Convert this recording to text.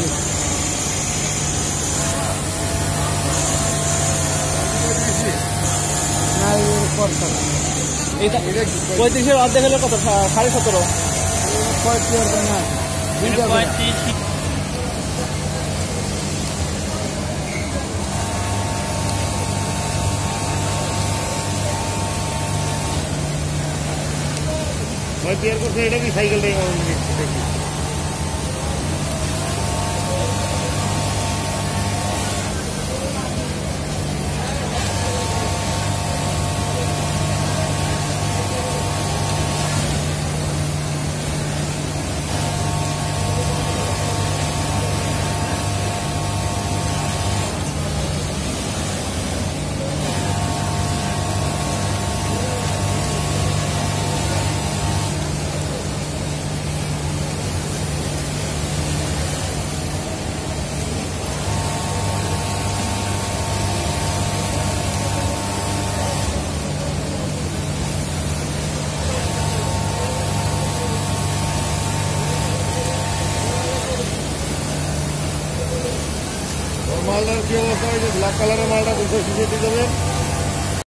পঁয়ত্রিশের অর্ধেক হলে কত? 17.5। 35। তৈরি করছে এটা কি সাইকেল দেখি মালটার কি অবস্থা হয়েছে? ব্ল্যাক কালারের মালটা 200 সিসি দিয়ে দেবেন।